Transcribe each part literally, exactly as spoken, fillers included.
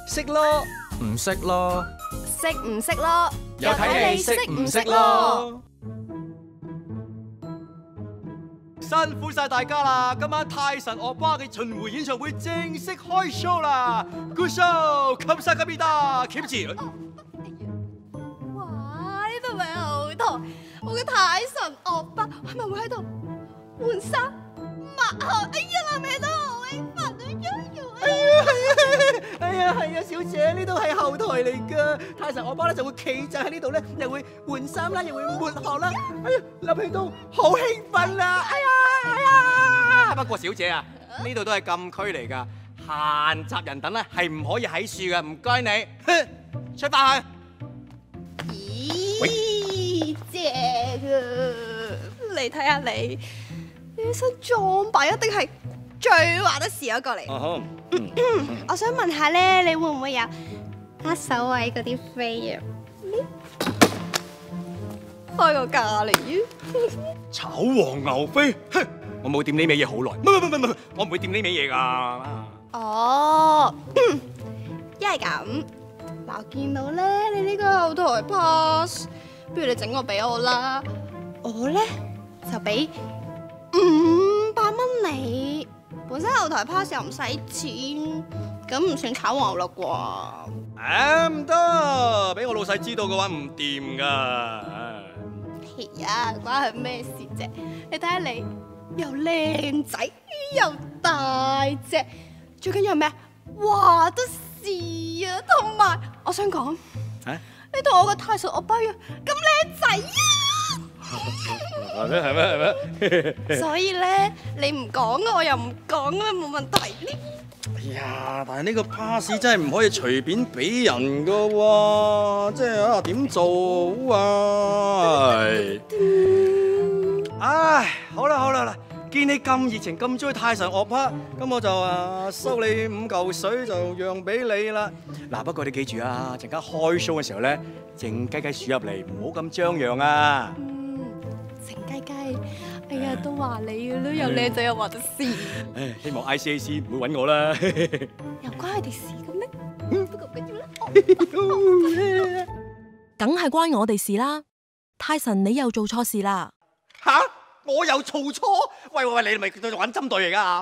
識咯，唔識咯， 識唔識咯？ 又睇你識唔識咯。 辛苦晒大家啦！今晚泰神惡霸嘅巡迴演唱會正式開 show 啦 ！Good show，감사합니다，keep住。 哇！呢度咪後台，我嘅泰神惡霸係咪會喺度換衫抹汗？哎呀，諗起都好興奮啊！ 哎呀係啊，哎呀係啊，小姐呢度係後台嚟噶，泰神惡霸咧就會企就喺呢度咧，又會換衫啦，又會抹汗啦。哎呀，諗起都好興奮啦！哎呀哎呀！不過小姐啊，呢度都係禁區嚟噶，閒雜人等咧係唔可以喺樹噶，唔該你，出返去。 咦，正啊！你睇下你，你身裝扮一定係最話得事嗰個嚟。我想問下咧，你會唔會有握手位嗰啲飛啊？開個價嚟啊！ 炒黃牛飛，哼！我冇掂呢味嘢好耐，唔唔唔唔唔，我唔會掂呢味嘢噶。 哦，一係咁，嗱，見到咧你呢個後台 pass， 不如你整個俾我啦，我咧就俾五百蚊你。本身後台 pass 又唔使錢，咁唔算炒黃牛啦啩？ 誒唔得，俾我老細知道嘅話唔掂噶。 係啊，關佢咩事啫？你睇下你又靚仔又大隻，最緊要係咩？話得事啊！同埋我想講， 啊、 你同我個泰神惡霸一樣咁靚仔啊！ 係咩係咩係咩？ 所以咧，你唔講我又唔講啊，冇問題。 哎呀，但係呢個 pass 真係唔可以隨便俾人噶喎，即係啊點做啊？唉，好啦好啦啦，見你咁熱情咁中意泰神惡霸，咁我就啊收你五嚿水就讓俾你啦。嗱，不過你記住啊，陣間開 show 嘅時候咧，靜雞雞鼠入嚟，唔好咁張揚啊。 靜雞雞，哎呀，都話你嘅啦，又靚仔又話得事。 唉，希望 I C A C 唔會揾我啦。 又關佢哋事嘅咩？不過唔緊要啦。 梗係關我哋事啦！泰神，你又做錯事啦！ 吓，我又做錯？喂喂喂，你咪玩針對嚟噶？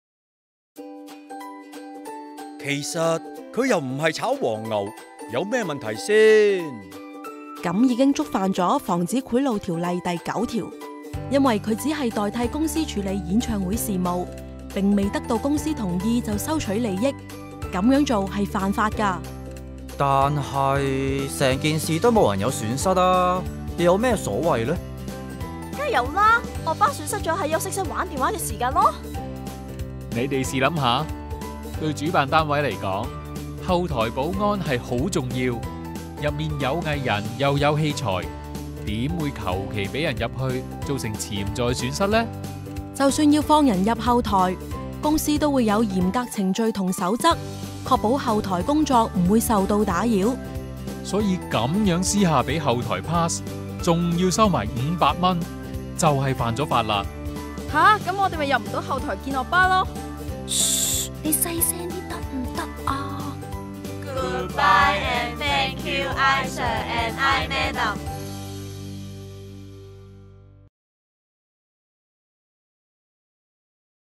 其實佢又唔係炒黃牛，有咩問題先？ 咁已經觸犯咗防止賄賂條例第九條，因為佢只係代替公司處理演唱會事務，並未得到公司同意就收取利益，咁樣做係犯法㗎。 但係成件事都冇人有損失啊，又有咩所謂呢？ 梗係有啦，惡霸損失咗喺休息室玩電話嘅時間咯。 你哋試諗下，對主辦單位嚟講，後台保安係好重要。入面有藝人又有器材，點會求其俾人入去，造成潛在損失呢？ 就算要放人入後台，公司都會有嚴格程序同守則，確保後台工作唔會受到打擾。 所以咁樣私下俾後台 pass， 仲要收埋五百蚊，就係犯咗法啦。 吓，咁我哋咪入唔到後台見惡霸咯。 噓，你細聲啲得唔得啊？ Goodbye and thank you, I Sir and I Madam.